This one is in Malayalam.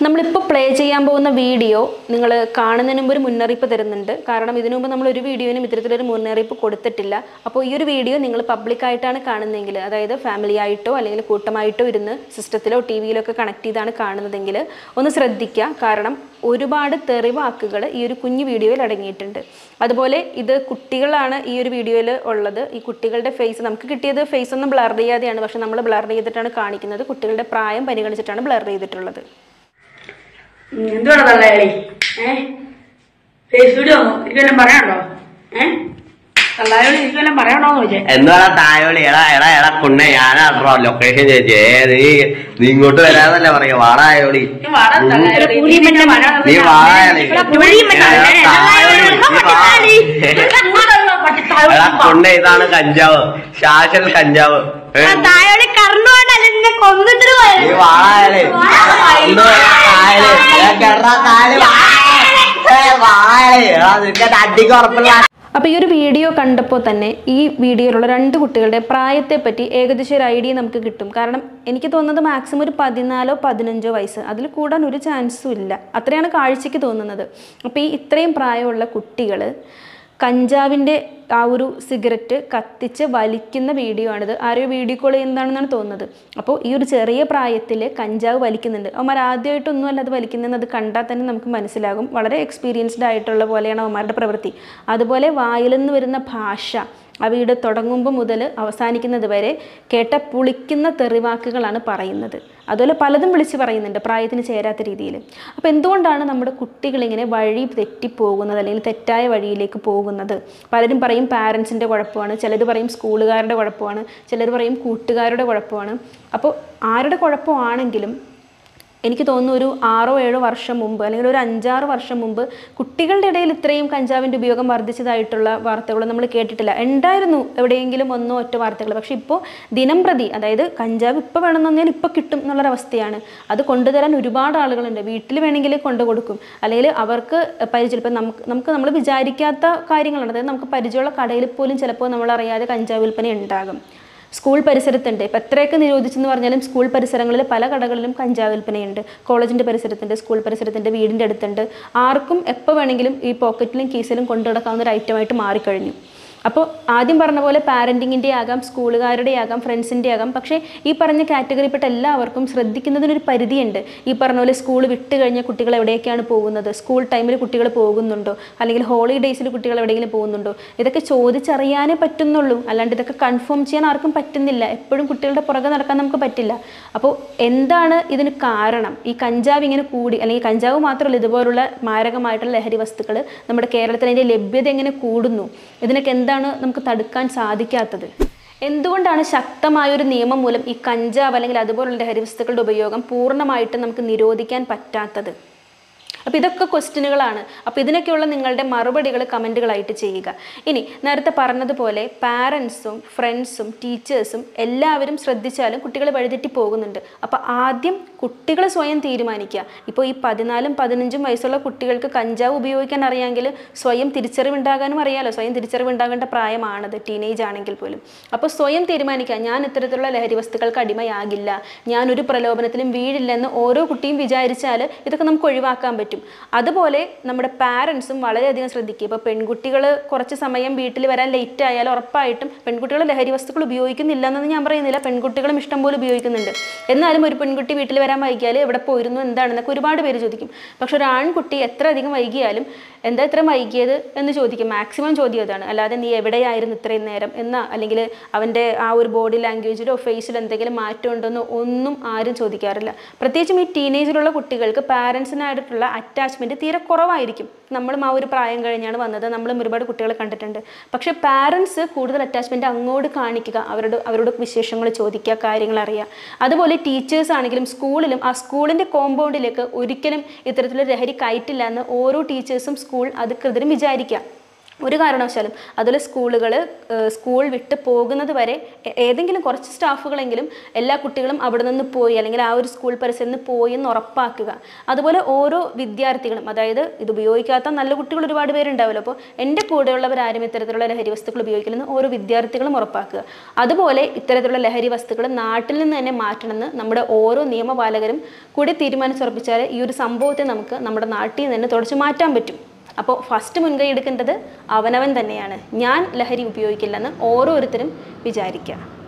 നമ്മളിപ്പോൾ പ്ലേ ചെയ്യാൻ പോകുന്ന വീഡിയോ നിങ്ങൾ കാണുന്നതിന് മുമ്പ് ഒരു മുന്നറിയിപ്പ് തരുന്നുണ്ട്. കാരണം ഇതിനു മുമ്പ് നമ്മൾ ഒരു വീഡിയോയിനും ഇത്തരത്തിലൊരു മുന്നറിയിപ്പ് കൊടുത്തിട്ടില്ല. അപ്പോൾ ഈ ഒരു വീഡിയോ നിങ്ങൾ പബ്ലിക്കായിട്ടാണ് കാണുന്നതെങ്കിൽ, അതായത് ഫാമിലി ആയിട്ടോ അല്ലെങ്കിൽ കൂട്ടമായിട്ടോ ഇരുന്ന് സിസ്റ്റത്തിലോ ടി വിയിലോ ഒക്കെ കണക്ട് ചെയ്താണ് കാണുന്നതെങ്കിൽ ഒന്ന് ശ്രദ്ധിക്കുക. കാരണം ഒരുപാട് തെറിവാക്കുകൾ ഈ ഒരു കുഞ്ഞു വീഡിയോയിൽ അടങ്ങിയിട്ടുണ്ട്. അതുപോലെ ഇത് കുട്ടികളാണ് ഈ ഒരു വീഡിയോയിൽ ഉള്ളത്. ഈ കുട്ടികളുടെ ഫേസ് നമുക്ക് കിട്ടിയത് ഫേസ് ഒന്നും ബ്ലർ ചെയ്യാതെയാണ്, പക്ഷെ നമ്മൾ ബ്ലർ ചെയ്തിട്ടാണ് കാണിക്കുന്നത്. കുട്ടികളുടെ പ്രായം പരിഗണിച്ചിട്ടാണ് ബ്ലർ ചെയ്തിട്ടുള്ളത്. എന്തുവാണ് തള്ളയാളി? ഫേസ് വീഡിയോ ഇതെല്ലാം പറയാനുണ്ടോ? തള്ളായോളി ഇതെല്ലാം പറയാണോന്ന് ചോദിച്ചേ. എന്തുവാ തായോളി? എടാ എടാ എടാ കുണ്ണെ ഞാനാ ലൊക്കേഷൻ ചോദിച്ചേ. നീ ഇങ്ങോട്ട് വരാതല്ലേ പറയാ. വാടായോളി നീ വാടായോളി എടാ കുണ്ണ ഇതാണ് കഞ്ചാവ്, ശാശൽ കഞ്ചാവ്. നീ വാടായാലേ അടിക്ക് ഉറപ്പില്ല. അപ്പോൾ ഈ ഒരു വീഡിയോ കണ്ടപ്പോൾ തന്നെ ഈ വീഡിയോയിലുള്ള 2 കുട്ടികളുടെ പ്രായത്തെ പറ്റി ഏകദേശം ഒരു ഐഡിയ നമുക്ക് കിട്ടും. കാരണം എനിക്ക് തോന്നുന്നത് മാക്സിമം ഒരു 14 or 15 വയസ്സ്, അതിൽ കൂടാൻ ഒരു ചാൻസും ഇല്ല. അത്രയാണ് കാഴ്ചയ്ക്ക് തോന്നുന്നത്. അപ്പോൾ ഈ ഇത്രയും പ്രായമുള്ള കുട്ടികൾ കഞ്ചാവിൻ്റെ ആ ഒരു സിഗരറ്റ് കത്തിച്ച് വലിക്കുന്ന വീഡിയോ ആണിത്. ആരോ വീഡിയോ കോൾ ചെയ്യുന്നതാണെന്നാണ് തോന്നുന്നത്. അപ്പോൾ ഈ ഒരു ചെറിയ പ്രായത്തിൽ കഞ്ചാവ് വലിക്കുന്നുണ്ട്. അവന്മാർ ആദ്യമായിട്ടൊന്നും അല്ല അത് വലിക്കുന്നതെന്ന് അത് കണ്ടാൽ തന്നെ നമുക്ക് മനസ്സിലാകും. വളരെ എക്സ്പീരിയൻസ്ഡ് ആയിട്ടുള്ള പോലെയാണ് അവന്മാരുടെ പ്രവൃത്തി. അതുപോലെ വായിൽ നിന്ന് വരുന്ന ഭാഷ, ആ വീട് തുടങ്ങുമ്പോൾ മുതൽ അവസാനിക്കുന്നത് വരെ കേട്ട പുളിക്കുന്ന തെറിവാക്കുകളാണ് പറയുന്നത്. അതുപോലെ പലതും വിളിച്ച് പറയുന്നുണ്ട് പ്രായത്തിന് ചേരാത്ത രീതിയിൽ. അപ്പോൾ എന്തുകൊണ്ടാണ് നമ്മുടെ കുട്ടികളിങ്ങനെ വഴി തെറ്റിപ്പോകുന്നത് അല്ലെങ്കിൽ തെറ്റായ വഴിയിലേക്ക് പോകുന്നത്? പലരും പറയും പാരൻസിൻ്റെ കുഴപ്പമാണ്, ചിലർ പറയും സ്കൂളുകാരുടെ കുഴപ്പമാണ്, ചിലർ പറയും കൂട്ടുകാരുടെ കുഴപ്പമാണ്. അപ്പോൾ ആരുടെ കുഴപ്പമാണെങ്കിലും എനിക്ക് തോന്നുന്നു ഒരു 6 or 7 വർഷം മുമ്പ് അല്ലെങ്കിൽ ഒരു 5-6 വർഷം മുമ്പ് കുട്ടികളുടെ ഇടയിൽ ഇത്രയും കഞ്ചാവിൻ്റെ ഉപയോഗം വർദ്ധിച്ചതായിട്ടുള്ള വാർത്തകൾ നമ്മൾ കേട്ടിട്ടില്ല. ഉണ്ടായിരുന്നു എവിടെയെങ്കിലും 1 or 2 വാർത്തകൾ. പക്ഷേ ഇപ്പോൾ ദിനം പ്രതി, അതായത് കഞ്ചാവ് ഇപ്പോൾ വേണമെന്ന് പറഞ്ഞാൽ ഇപ്പോൾ കിട്ടും എന്നുള്ളൊരവസ്ഥയാണ്. അത് കൊണ്ടുതരാൻ ഒരുപാട് ആളുകളുണ്ട്. വീട്ടിൽ വേണമെങ്കിൽ കൊണ്ടു കൊടുക്കും, അല്ലെങ്കിൽ അവർക്ക് പരിചയം. ഇപ്പം നമ്മൾ വിചാരിക്കാത്ത കാര്യങ്ങളാണ്. അതായത് നമുക്ക് പരിചയമുള്ള കടയിൽ പോലും ചിലപ്പോൾ നമ്മളറിയാതെ കഞ്ചാവ് വിൽപ്പന ഉണ്ടാകും. സ്കൂൾ പരിസരത്തുണ്ട്. ഇപ്പം എത്രയൊക്കെ നിരോധിച്ചെന്ന് പറഞ്ഞാലും സ്കൂൾ പരിസരങ്ങളിൽ പല കടകളിലും കഞ്ചാവ് വിൽപ്പനയുണ്ട്. കോളേജിൻ്റെ പരിസരത്തുണ്ട്, സ്കൂൾ പരിസരത്തുണ്ട്, വീടിൻ്റെ അടുത്തുണ്ട്. ആർക്കും എപ്പോൾ വേണമെങ്കിലും ഈ പോക്കറ്റിലും കീസിലും കൊണ്ടു നടക്കാവുന്ന ഒരു ഐറ്റമായിട്ട് മാറിക്കഴിഞ്ഞു. അപ്പോൾ ആദ്യം പറഞ്ഞ പോലെ പാരൻറ്റിങ്ങിൻ്റെ ആകാം, സ്കൂളുകാരുടെ ആകാം, ഫ്രണ്ട്സിൻ്റെ ആകാം. പക്ഷേ ഈ പറഞ്ഞ കാറ്റഗറിപ്പെട്ട എല്ലാവർക്കും ശ്രദ്ധിക്കുന്നതിനൊരു പരിധിയുണ്ട്. ഈ പറഞ്ഞ പോലെ സ്കൂൾ വിട്ട് കഴിഞ്ഞാൽ കുട്ടികൾ എവിടേക്കാണ് പോകുന്നത്, സ്കൂൾ ടൈമിൽ കുട്ടികൾ പോകുന്നുണ്ടോ, അല്ലെങ്കിൽ ഹോളിഡേയ്സിൽ കുട്ടികൾ എവിടെയെങ്കിലും പോകുന്നുണ്ടോ, ഇതൊക്കെ ചോദിച്ചറിയാനേ പറ്റുന്നുള്ളൂ. അല്ലാണ്ട് ഇതൊക്കെ കൺഫേം ചെയ്യാൻ ആർക്കും പറ്റുന്നില്ല. എപ്പോഴും കുട്ടികളുടെ പുറകെ നടക്കാൻ നമുക്ക് പറ്റില്ല. അപ്പോൾ എന്താണ് ഇതിന് കാരണം? ഈ കഞ്ചാവ് ഇങ്ങനെ കൂടി, അല്ലെങ്കിൽ കഞ്ചാവ് മാത്രമല്ല, ഇതുപോലുള്ള മാരകമായിട്ടുള്ള ലഹരി വസ്തുക്കൾ നമ്മുടെ കേരളത്തിൽ അതിൻ്റെ ലഭ്യത എങ്ങനെ കൂടുന്നു? ഇതിനൊക്കെ എന്താണ് നമുക്ക് തടുക്കാൻ സാധിക്കാത്തത്? എന്തുകൊണ്ടാണ് ശക്തമായൊരു നിയമം മൂലം ഈ കഞ്ചാവ് അല്ലെങ്കിൽ അതുപോലുള്ള ലഹരി വസ്തുക്കളുടെ ഉപയോഗം പൂർണ്ണമായിട്ട് നമുക്ക് നിരോധിക്കാൻ പറ്റാത്തത്? അപ്പോൾ ഇതൊക്കെ ക്വസ്റ്റ്യനുകളാണ്. അപ്പോൾ ഇതിനൊക്കെയുള്ള നിങ്ങളുടെ മറുപടികൾ കമൻറ്റുകളായിട്ട് ചെയ്യുക. ഇനി നേരത്തെ പറഞ്ഞതുപോലെ പാരൻസും ഫ്രണ്ട്സും ടീച്ചേഴ്സും എല്ലാവരും ശ്രദ്ധിച്ചാലും കുട്ടികൾ വഴിതെറ്റി പോകുന്നുണ്ട്. അപ്പോൾ ആദ്യം കുട്ടികൾ സ്വയം തീരുമാനിക്കുക. ഇപ്പോൾ ഈ 14 or 15 വയസ്സുള്ള കുട്ടികൾക്ക് കഞ്ചാവ് ഉപയോഗിക്കാൻ അറിയാമെങ്കിൽ സ്വയം തിരിച്ചറിവുണ്ടാകാനും അറിയാമല്ലോ. സ്വയം തിരിച്ചറിവുണ്ടാകേണ്ട പ്രായമാണത്, ടീനേജ് ആണെങ്കിൽ പോലും. അപ്പോൾ സ്വയം തീരുമാനിക്കുക, ഞാൻ ഇത്തരത്തിലുള്ള ലഹരി വസ്തുക്കൾക്ക് അടിമയാകില്ല, ഞാനൊരു പ്രലോഭനത്തിലും വീഴില്ലെന്ന് ഓരോ കുട്ടിയും വിചാരിച്ചാൽ ഇതൊക്കെ നമുക്ക് ഒഴിവാക്കാൻ പറ്റും. അതുപോലെ നമ്മുടെ പാരൻസും വളരെയധികം ശ്രദ്ധിക്കുക. ഇപ്പോൾ പെൺകുട്ടികൾ കുറച്ച് സമയം വീട്ടിൽ വരാൻ ലേറ്റ് ആയാൽ ഉറപ്പായിട്ടും പെൺകുട്ടികൾ ലഹരി വസ്തുക്കൾ ഉപയോഗിക്കുന്നില്ല എന്നൊന്നും ഞാൻ പറയുന്നില്ല. പെൺകുട്ടികളും ഇഷ്ടംപോലെ ഉപയോഗിക്കുന്നുണ്ട്. എന്നാലും ഒരു പെൺകുട്ടി വീട്ടിൽ വരാൻ വൈകിയാൽ എവിടെ പോയിരുന്നു, എന്താണെന്നൊക്കെ ഒരുപാട് പേര് ചോദിക്കും. പക്ഷെ ഒരു ആൺകുട്ടി എത്ര അധികം വൈകിയാലും എന്താ ഇത്ര വൈകിയത് എന്ന് ചോദിക്കും. മാക്സിമം ചോദ്യം അതാണ്. അല്ലാതെ നീ എവിടെയായിരുന്നു ഇത്രയും നേരം എന്നാ, അല്ലെങ്കിൽ അവൻ്റെ ആ ഒരു ബോഡി ലാംഗ്വേജിലോ ഫേസിലോ എന്തെങ്കിലും മാറ്റം ഉണ്ടോയെന്നോ ഒന്നും ആരും ചോദിക്കാറില്ല. പ്രത്യേകിച്ചും ഈ ടീനേജിലുള്ള കുട്ടികൾക്ക് പാരൻസിനായിട്ടുള്ള അറ്റാച്ച്മെൻറ്റ് തീരെ കുറവായിരിക്കും. നമ്മളും ആ ഒരു പ്രായം കഴിഞ്ഞാണ് വന്നത്, നമ്മളും ഒരുപാട് കുട്ടികളെ കണ്ടിട്ടുണ്ട്. പക്ഷേ പാരൻസ് കൂടുതൽ അറ്റാച്ച്മെൻറ്റ് അങ്ങോട്ട് കാണിക്കുക, അവരോട് വിശേഷങ്ങൾ ചോദിക്കുക, കാര്യങ്ങൾ അറിയുക. അതുപോലെ ടീച്ചേഴ്സ് ആണെങ്കിലും സ്കൂളിലും ആ സ്കൂളിൻ്റെ കോമ്പൗണ്ടിലേക്ക് ഒരിക്കലും ഇത്തരത്തിലുള്ള ലഹരി കയറ്റില്ല എന്ന് ഓരോ ടീച്ചേഴ്സും സ്കൂൾ അധികൃതരും വിചാരിക്കുക. ഒരു കാരണവശാലും അതുപോലെ സ്കൂളുകൾ സ്കൂൾ വിട്ട് പോകുന്നത് വരെ ഏതെങ്കിലും കുറച്ച് സ്റ്റാഫുകളെങ്കിലും എല്ലാ കുട്ടികളും അവിടെ നിന്ന് പോയി അല്ലെങ്കിൽ ആ ഒരു സ്കൂൾ പരിസരത്ത് നിന്ന് പോയി എന്ന് ഉറപ്പാക്കുക. അതുപോലെ ഓരോ വിദ്യാർത്ഥികളും, അതായത് ഇത് ഉപയോഗിക്കാത്ത നല്ല കുട്ടികൾ ഒരുപാട് പേരുണ്ടാവുമല്ലോ, അപ്പോൾ എൻ്റെ കൂടെയുള്ളവരാരും ഇത്തരത്തിലുള്ള ലഹരി വസ്തുക്കൾ ഉപയോഗിക്കില്ലെന്ന് ഓരോ വിദ്യാർത്ഥികളും ഉറപ്പാക്കുക. അതുപോലെ ഇത്തരത്തിലുള്ള ലഹരി വസ്തുക്കൾ നാട്ടിൽ നിന്ന് തന്നെ മാറ്റണമെന്ന് നമ്മുടെ ഓരോ നിയമപാലകരും കൂടി തീരുമാനിച്ചുറപ്പിച്ചാൽ ഈ ഒരു സംഭവത്തെ നമുക്ക് നമ്മുടെ നാട്ടിൽ നിന്ന് തന്നെ തുടച്ചു മാറ്റാൻ പറ്റും. അപ്പോൾ ഫസ്റ്റ് മുൻകൈ എടുക്കേണ്ടത് അവനവൻ തന്നെയാണ്. ഞാൻ ലഹരി ഉപയോഗിക്കില്ലെന്ന് ഓരോരുത്തരും വിചാരിക്കുക.